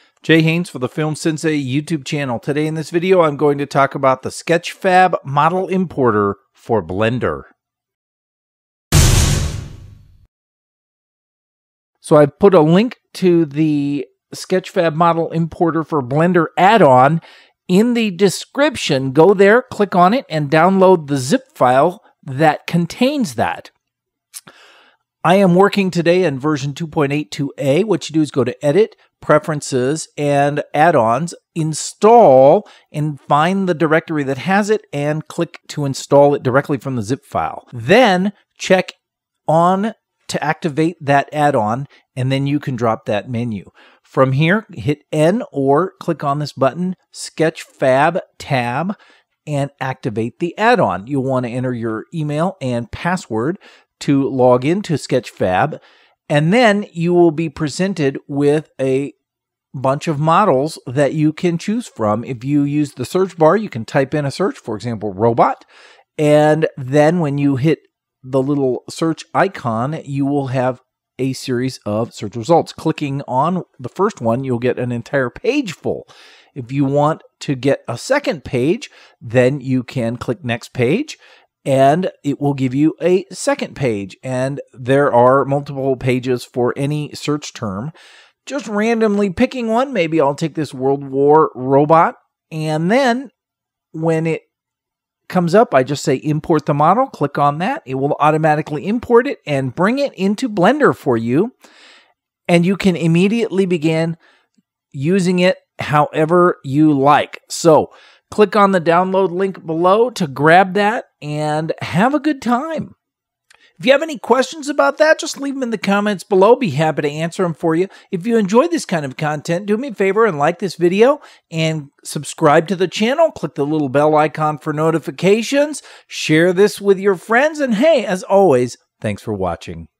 Jay Haynes for the Film Sensei YouTube channel. Today in this video, I'm going to talk about the Sketchfab model importer for Blender. So I've put a link to the Sketchfab model importer for Blender add-on in the description. Go there, click on it, and download the zip file that contains that. I am working today in version 2.82a. What you do is go to Edit, Preferences, and Add-ons, Install, and find the directory that has it, and click to install it directly from the zip file. Then check on to activate that add-on, and then you can drop that menu. From here, hit N or click on this button, Sketchfab tab, and activate the add-on. You'll want to enter your email and password to log into Sketchfab, and then you will be presented with a bunch of models that you can choose from. If you use the search bar, you can type in a search, for example, robot, and then when you hit the little search icon, you will have a series of search results. Clicking on the first one, you'll get an entire page full. If you want to get a second page, then you can click next page, and it will give you a second page. And there are multiple pages for any search term. Just randomly picking one, maybe I'll take this World War robot, and then when it comes up, I just say import the model, click on that. It will automatically import it and bring it into Blender for you. And you can immediately begin using it however you like. So click on the download link below to grab that and have a good time. If you have any questions about that, just leave them in the comments below. Be happy to answer them for you. If you enjoy this kind of content, do me a favor and like this video and subscribe to the channel. Click the little bell icon for notifications. Share this with your friends. And hey, as always, thanks for watching.